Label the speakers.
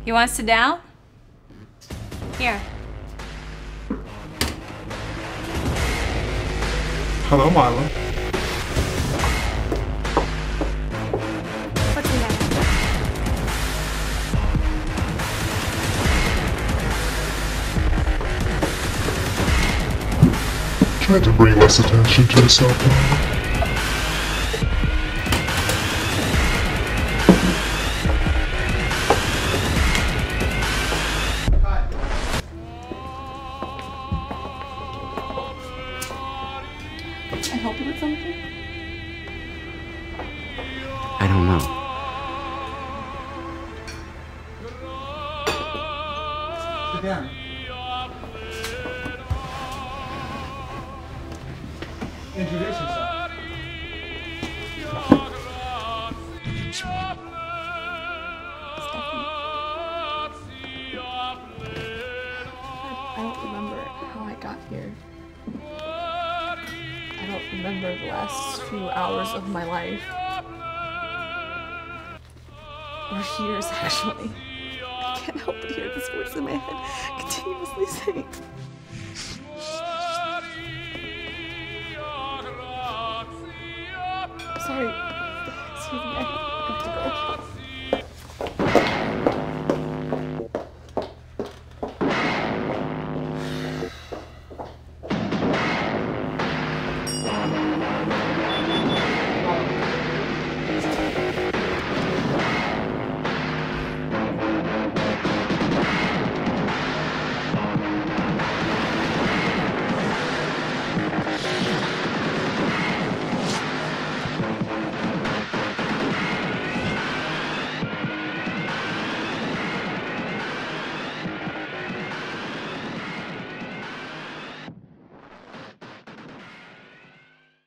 Speaker 1: You want to sit down? Here.
Speaker 2: Hello, Milo.
Speaker 1: What's the matter?
Speaker 2: Try to bring less attention to yourself, Milo.
Speaker 3: Can I help you with something?
Speaker 4: I don't know.
Speaker 2: Sit down. Introduce yourself.
Speaker 3: I don't remember how I got here. I don't remember the last few hours of my life. Or years, actually. I can't help but hear this voice in my head continuously saying, sorry. Excuse me, I have to go.